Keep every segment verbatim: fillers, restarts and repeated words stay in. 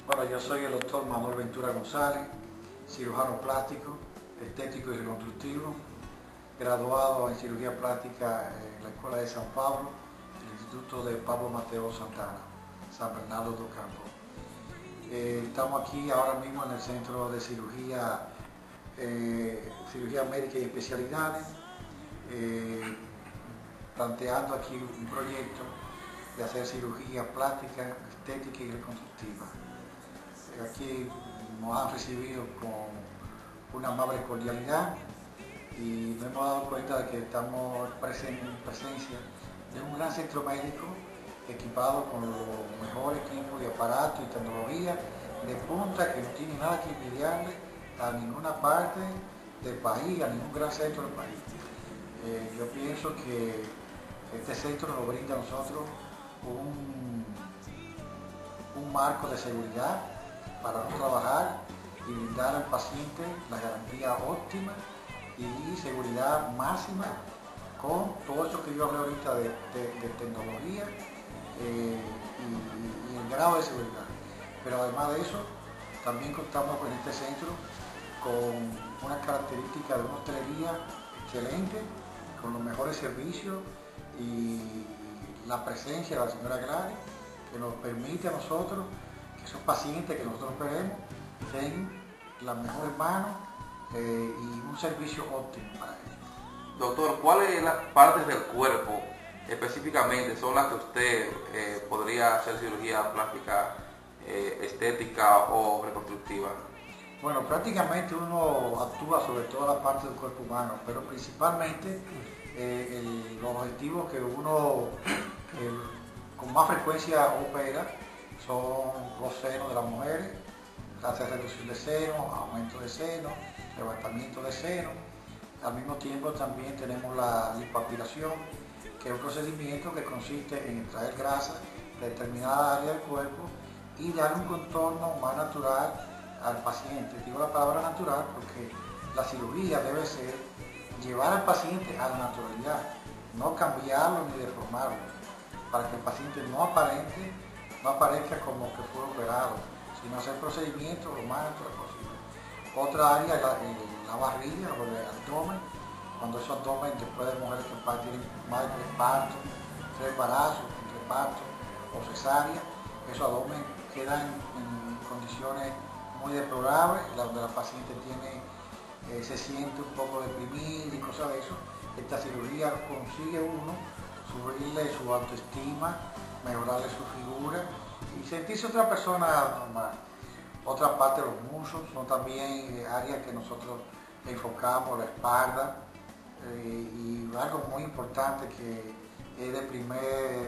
Bueno, yo soy el doctor Manuel Ventura González, cirujano plástico, estético y reconstructivo, graduado en cirugía plástica en la Escuela de San Pablo, el Instituto de Pablo Mateo Santana, San Bernardo do Campo. Eh, estamos aquí ahora mismo en el Centro de Cirugía, eh, Cirugía Médica y Especialidades, eh, planteando aquí un proyecto de hacer cirugía plástica, estética y reconstructiva. Aquí nos han recibido con una amable cordialidad y nos hemos dado cuenta de que estamos en presencia de un gran centro médico equipado con los mejores equipos de aparatos y tecnología de punta que no tiene nada que envidiarle a ninguna parte del país, a ningún gran centro del país. Eh, yo pienso que este centro nos brinda a nosotros un, un marco de seguridad para no trabajar y brindar al paciente la garantía óptima y seguridad máxima con todo esto que yo hablé ahorita de, de, de tecnología eh, y, y, y el grado de seguridad. Pero además de eso, también contamos en este centro con una característica de una hostelería excelente, con los mejores servicios y la presencia de la señora Gladys, que nos permite a nosotros que esos pacientes que nosotros queremos tengan las mejores manos eh, y un servicio óptimo para ellos. Doctor, ¿cuáles las partes del cuerpo específicamente son las que usted eh, podría hacer cirugía plástica, eh, estética o reconstructiva? Bueno, prácticamente uno actúa sobre todas las partes del cuerpo humano, pero principalmente eh, el, los objetivos que uno eh, con más frecuencia opera son los senos de las mujeres, hacer reducción de senos, aumento de senos, levantamiento de senos. Al mismo tiempo también tenemos la lipoaspiración, que es un procedimiento que consiste en extraer grasa de determinada área del cuerpo y dar un contorno más natural al paciente. Digo la palabra natural porque la cirugía debe ser llevar al paciente a la naturalidad, no cambiarlo ni deformarlo, para que el paciente no aparente, no aparezca como que fue operado, sino hacer procedimientos lo más natural posible. Otra área es la, la barriga o el abdomen, cuando esos abdomen después de mujeres que tienen más de tres partos, tres embarazos, tres partos o cesárea, esos abdomen quedan en condiciones muy deplorables, donde la paciente tiene, eh, se siente un poco deprimida y cosas de eso. Esta cirugía consigue uno subirle su autoestima, mejorarle su figura y sentirse otra persona normal. Otra parte de los muslos son también áreas que nosotros enfocamos, la espalda eh, y algo muy importante que es de primer,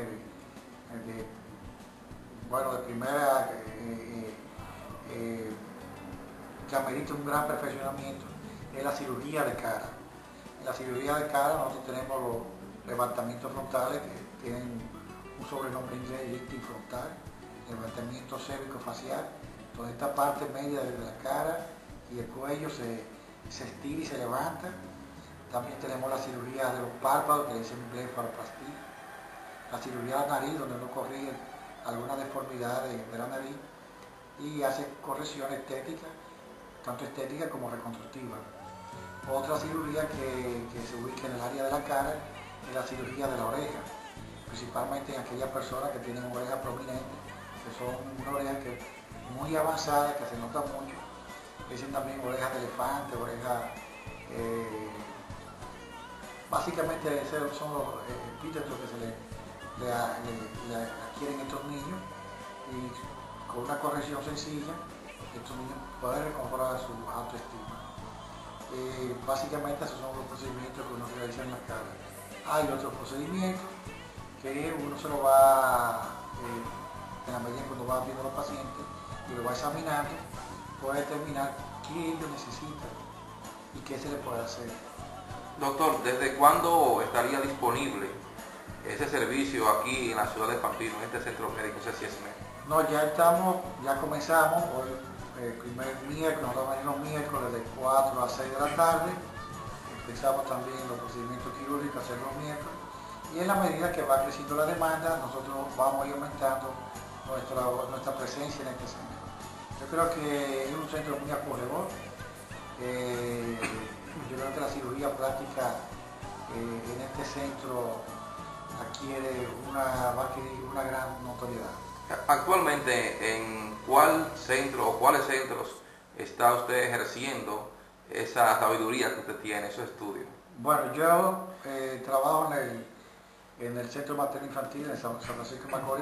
de, bueno, de primera, eh, eh, que amerita un gran perfeccionamiento, es la cirugía de cara. En la cirugía de cara nosotros tenemos los levantamientos frontales que tienen un sobrenombre inglés, lifting frontal, levantamiento cérvico-facial, donde esta parte media de la cara y el cuello se, se estira y se levanta. También tenemos la cirugía de los párpados, que le dicen blefaroplastia, la cirugía de la nariz, donde uno corrige alguna deformidad de, de la nariz y hace correcciones estéticas, tanto estética como reconstructiva. Otra cirugía que, que se ubica en el área de la cara es la cirugía de la oreja, principalmente en aquellas personas que tienen orejas prominentes, que son una oreja que muy avanzada, que se nota mucho. Dicen también orejas de elefante, orejas, eh, básicamente esos son los eh, epítetos que se le, le, le, le adquieren estos niños y con una corrección sencilla estos niños pueden recuperar su autoestima. Eh, básicamente esos son los procedimientos que uno realiza en la cara. Hay otros procedimientos que uno se lo va, eh, en la medida que uno va viendo a los pacientes y lo va examinando, puede determinar qué ellos necesitan y qué se le puede hacer. Doctor, ¿desde cuándo estaría disponible ese servicio aquí en la ciudad de Pampino, en este centro médico C C S M? No, ya estamos, ya comenzamos hoy, el primer miércoles, nosotros venimos miércoles de cuatro a seis de la tarde, empezamos también los procedimientos quirúrgicos a hacer los miércoles, y en la medida que va creciendo la demanda, nosotros vamos a ir aumentando nuestra, nuestra presencia en este centro. Yo creo que es un centro muy acogedor. Eh, yo creo que la cirugía plástica eh, en este centro adquiere una, va a adquirir una gran notoriedad. Actualmente, ¿en cuál centro o cuáles centros está usted ejerciendo esa sabiduría que usted tiene, esos estudios? Bueno, yo eh, trabajo en el, en el Centro Materno Infantil en San, San Francisco de Macorís.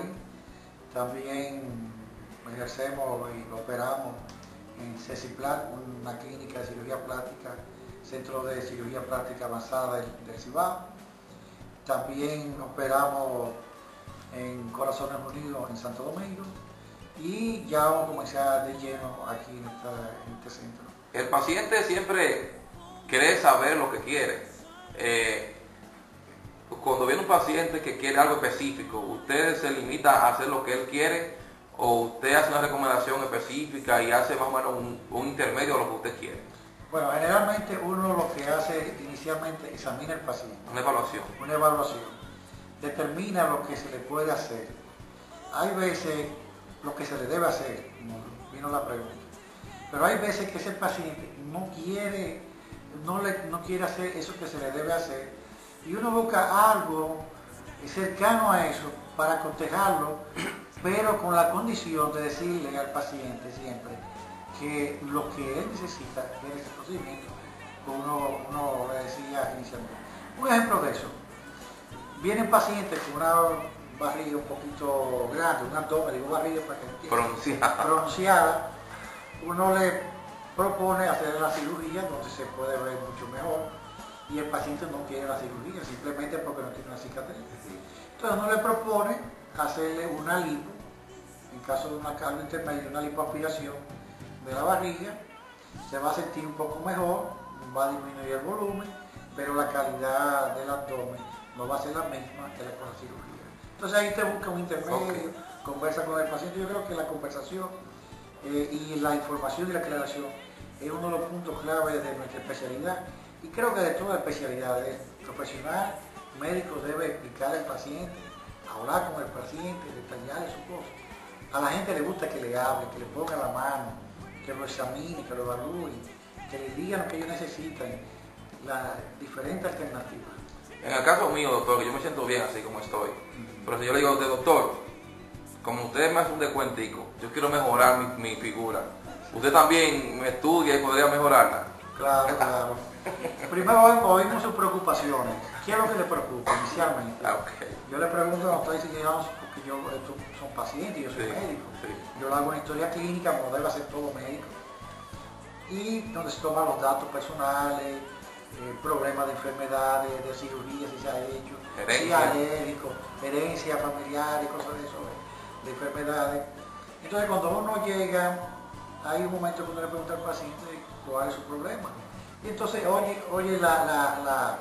También ejercemos y operamos en CECIPLAC, una clínica de cirugía plástica, centro de cirugía plástica avanzada del, del Cibao. También operamos en Corazones Unidos en Santo Domingo y ya vamos a comenzar de lleno aquí en, esta, en este centro. El paciente siempre quiere saber lo que quiere. Eh, cuando viene un paciente que quiere algo específico, ¿usted se limita a hacer lo que él quiere o usted hace una recomendación específica y hace más o menos un, un intermedio a lo que usted quiere? Bueno, generalmente uno lo que hace inicialmente examina al paciente. Una evaluación. Una evaluación. Determina lo que se le puede hacer. Hay veces lo que se le debe hacer, como vino la pregunta. Pero hay veces que ese paciente no quiere, no, le, no quiere hacer eso que se le debe hacer. Y uno busca algo cercano a eso para aconsejarlo, pero con la condición de decirle al paciente siempre que lo que él necesita es ese procedimiento, como uno, uno le decía inicialmente. Un ejemplo de eso, vienen pacientes con una barriga un poquito grande, un abdomen, digo barriga para que entiendan, pronunciada. pronunciada, uno le propone hacer la cirugía donde se puede ver mucho mejor y el paciente no quiere la cirugía simplemente porque no tiene una cicatriz. Entonces uno le propone hacerle una lipo, en caso de una carga intermedia, una lipoaspiración de la barriga, se va a sentir un poco mejor, va a disminuir el volumen, pero la calidad del abdomen no va a ser la misma que la con la cirugía. Entonces ahí te busca un intermedio, okay. Conversa con el paciente. Yo creo que la conversación eh, y la información y la aclaración es uno de los puntos clave de nuestra especialidad y creo que de toda especialidad, el profesional médico debe explicar al paciente, hablar con el paciente, detallarle su cosa. A la gente le gusta que le hable, que le ponga la mano, que lo examine, que lo evalúe, que le digan lo que ellos necesitan, las diferentes alternativas. En el caso mío, doctor, que yo me siento bien así como estoy, uh-huh. Pero si yo le digo a usted, doctor, como usted me hace un descuentico, yo quiero mejorar mi, mi figura, ¿usted también me estudia y podría mejorarla? Claro, claro. Primero oímos sus preocupaciones. ¿Qué es lo que le preocupa inicialmente? Okay. Yo le pregunto a los doctores si llegamos, porque yo estos son pacientes, yo soy sí, médico. Sí. Yo le hago una historia clínica, como debe hacer todo médico, y donde se toman los datos personales, eh, problemas de enfermedades, de cirugía, si se ha hecho, herencia. Si alérgico, herencia familiar y cosas de eso, de enfermedades. Entonces cuando uno llega, hay un momento que uno le pregunta al paciente cuál es su problema. Y entonces oye, oye la, la, la,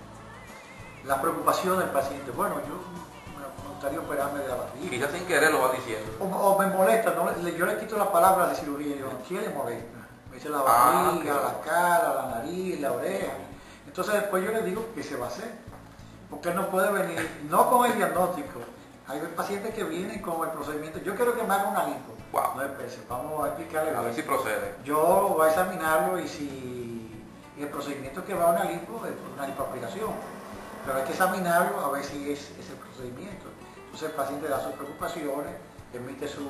la preocupación del paciente. Bueno, yo me gustaría operarme de la barriga. Quizás sin querer lo va diciendo. O, o me molesta, ¿no? Yo le quito la palabra de cirugía, yo, ¿quién le molesta? Me dice la barriga, ah, okay. La cara, la nariz, la oreja. Entonces después yo le digo qué se va a hacer. Porque no puede venir, no con el diagnóstico. Hay pacientes que vienen con el procedimiento. Yo quiero que me haga una lipo. Wow. No espese, vamos a explicarle. A ver si procede. Yo voy a examinarlo y si el procedimiento que va a una lipo es una lipoaspiración. Pero hay que examinarlo a ver si es, es el procedimiento. Entonces el paciente da sus preocupaciones, emite su,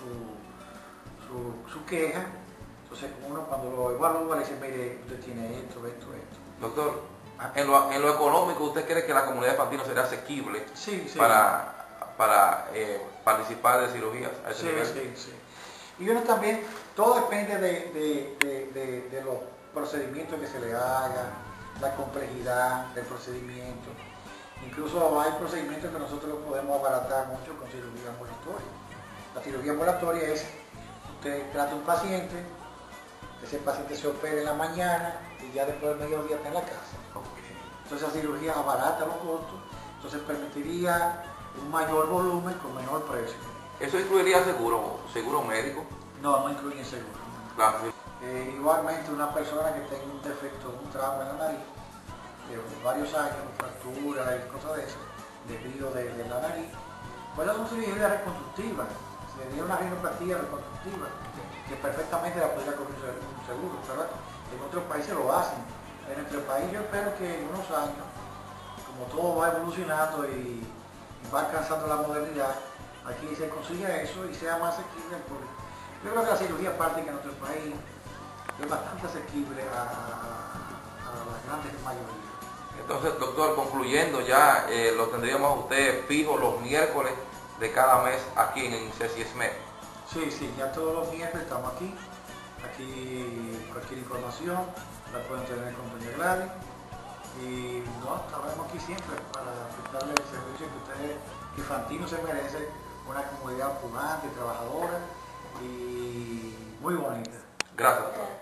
su, su, su queja. Entonces uno cuando lo evalúa le dice, mire, usted tiene esto, esto, esto. Doctor, en lo, en lo económico, ¿usted cree que la comunidad infantil no será asequible sí, sí. para, para eh, participar de cirugías a ese sí, nivel? Sí, sí. Y uno también, todo depende de, de, de, de, de los procedimientos que se le haga, la complejidad del procedimiento. Incluso hay procedimientos que nosotros podemos abaratar mucho con cirugía ambulatoria. La cirugía ambulatoria es, usted trata a un paciente, ese paciente se opera en la mañana y ya después del mediodía está en la casa. Okay. Entonces la cirugía abarata los costos, entonces permitiría un mayor volumen con menor precio. ¿Eso incluiría seguro, seguro médico? No, no incluye seguro. Claro. Eh, igualmente una persona que tenga un defecto, un trauma en la nariz, de varios años, fractura y cosas de eso, desvío de, de la nariz, puede hacer una cirugía reconstructiva sería una rinoplastia reconstructiva que perfectamente la podría cubrir un seguro, ¿verdad? En otros países lo hacen. En nuestro país yo espero que en unos años, como todo va evolucionando y va alcanzando la modernidad, aquí se consiga eso y sea más asequible al público. Yo creo que la cirugía plástica en nuestro país es bastante asequible a, a, a las grandes mayorías. Entonces, doctor, concluyendo ya, eh, lo tendríamos a usted fijo los miércoles de cada mes aquí en CECIESMED. Sí, sí, ya todos los miércoles estamos aquí. Aquí cualquier información la pueden tener con doña Gladys. Y no, estaremos aquí siempre para prestarle el servicio que ustedes, que Fantino se merece, una comunidad pujante, trabajadora y muy bonita. Gracias, doctor.